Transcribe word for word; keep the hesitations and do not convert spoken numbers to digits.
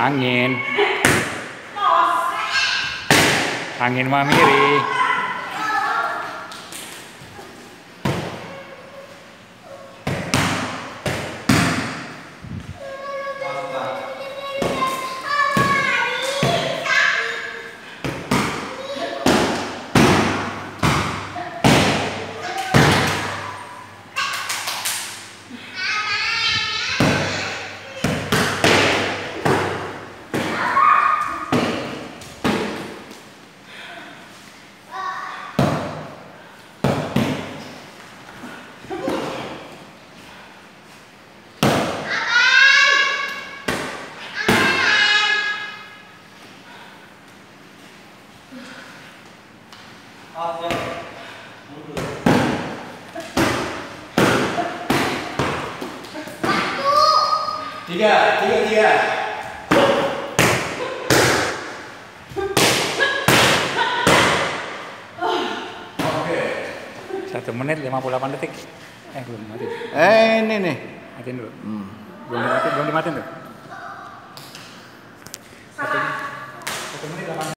Angin. Angin mamiri. Tiga, tiga, tiga. Oke. Satu menit lima puluh delapan detik. Eh belum mati. Eh ini nih. Matiin dulu. Hmm. Belum dimatiin, belum dimatiin tuh. Satu, satu menit delapan.